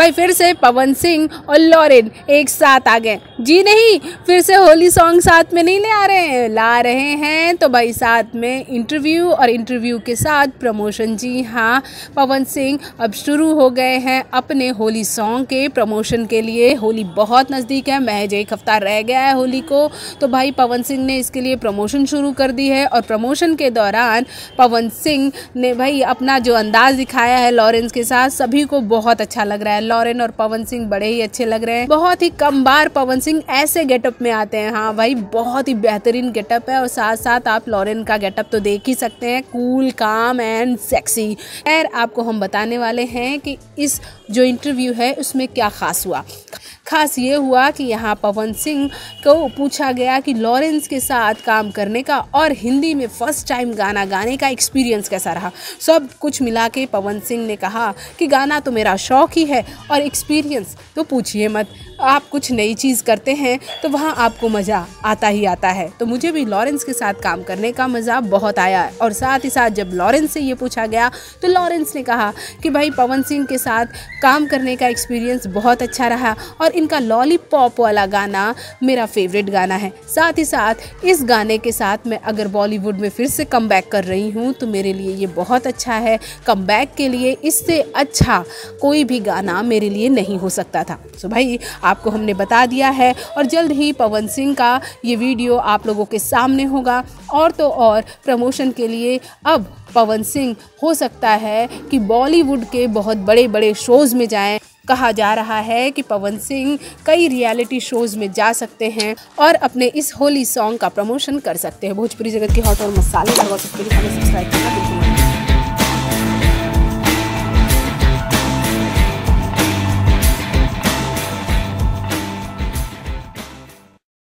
भाई फिर से पवन सिंह और लॉरेन एक साथ आ गए। जी नहीं, फिर से होली सॉन्ग साथ में नहीं ले आ रहे हैं, ला रहे हैं तो भाई साथ में इंटरव्यू और इंटरव्यू के साथ प्रमोशन। जी हाँ, पवन सिंह अब शुरू हो गए हैं अपने होली सॉन्ग के प्रमोशन के लिए। होली बहुत नज़दीक है, महज एक हफ्ता रह गया है होली को, तो भाई पवन सिंह ने इसके लिए प्रमोशन शुरू कर दी है। और प्रमोशन के दौरान पवन सिंह ने भाई अपना जो अंदाज़ दिखाया है लॉरेंस के साथ, सभी को बहुत अच्छा लग रहा है। लॉरेन और पवन सिंह बड़े ही अच्छे लग रहे हैं। बहुत ही कम बार पवन सिंह ऐसे गेटअप में आते हैं। हाँ भाई, बहुत ही बेहतरीन गेटअप है। और साथ साथ आप लॉरेन का गेटअप तो देख ही सकते हैं, कूल, काम एंड सेक्सी। खैर, आपको हम बताने वाले हैं कि इस जो इंटरव्यू है उसमें क्या खास हुआ। खास ये हुआ कि यहाँ पवन सिंह को पूछा गया कि लॉरेंस के साथ काम करने का और हिंदी में फर्स्ट टाइम गाना गाने का एक्सपीरियंस कैसा रहा। सब कुछ मिला के पवन सिंह ने कहा कि गाना तो मेरा शौक ही है और एक्सपीरियंस तो पूछिए मत। आप कुछ नई चीज़ करते हैं तो वहाँ आपको मज़ा आता ही आता है। तो मुझे भी लॉरेंस के साथ काम करने का मज़ा बहुत आया। और साथ ही साथ जब लॉरेंस से ये पूछा गया तो लॉरेंस ने कहा कि भाई पवन सिंह के साथ काम करने का एक्सपीरियंस बहुत अच्छा रहा और इनका लॉलीपॉप वाला गाना मेरा फेवरेट गाना है। साथ ही साथ इस गाने के साथ मैं अगर बॉलीवुड में फिर से कम बैक कर रही हूँ तो मेरे लिए ये बहुत अच्छा है। कम बैक के लिए इससे अच्छा कोई भी गाना मेरे लिए नहीं हो सकता था। सो भाई, आपको हमने बता दिया है और जल्द ही पवन सिंह का ये वीडियो आप लोगों के सामने होगा। और तो और प्रमोशन के लिए अब पवन सिंह हो सकता है कि बॉलीवुड के बहुत बड़े बड़े शोज़ में जाएं। कहा जा रहा है कि पवन सिंह कई रियलिटी शोज़ में जा सकते हैं और अपने इस होली सॉन्ग का प्रमोशन कर सकते हैं। भोजपुरी जगत की हॉट और मसाले लगवा सकते हैं। सब्सक्राइब करना बिल्कुल